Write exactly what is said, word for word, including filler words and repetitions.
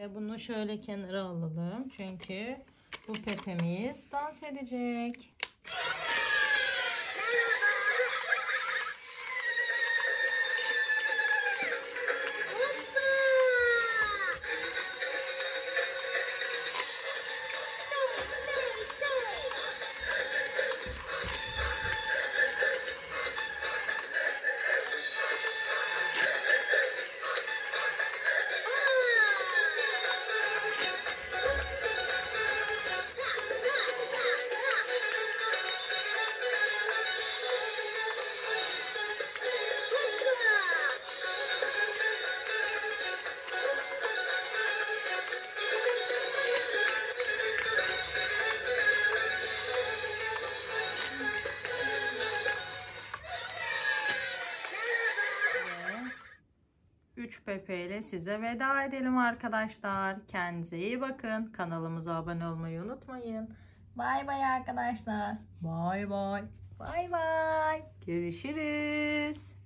Bunu şöyle kenara alalım. Çünkü bu Pepe'miz dans edecek. üç Pepe ile size veda edelim arkadaşlar. Kendinize iyi bakın. Kanalımıza abone olmayı unutmayın. Bay bay arkadaşlar. Bay bay. Bay bay. Görüşürüz.